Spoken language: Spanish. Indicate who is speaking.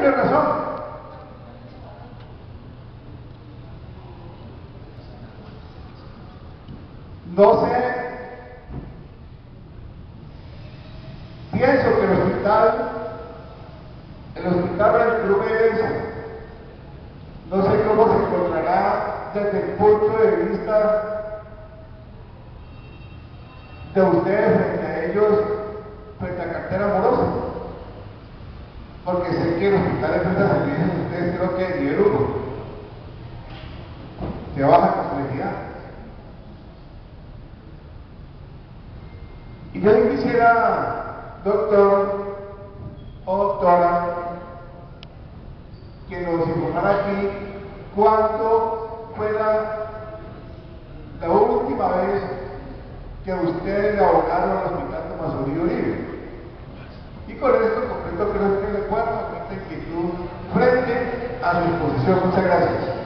Speaker 1: tiene razón. No sé, pienso que el hospital del Club es, no sé cómo se encontrará desde el punto de vista de ustedes frente a ellos, frente a cartera amorosa, porque sé que el hospital de presta servicios ustedes creo que nivel 1, de baja complejidad. Y yo quisiera, doctor o doctora, que nos informara aquí cuándo fue la última vez que ustedes le abogaron al Hospital Tomás Uribe. Y con esto completo creo que recuerdo esta inquietud frente a su exposición. Muchas gracias.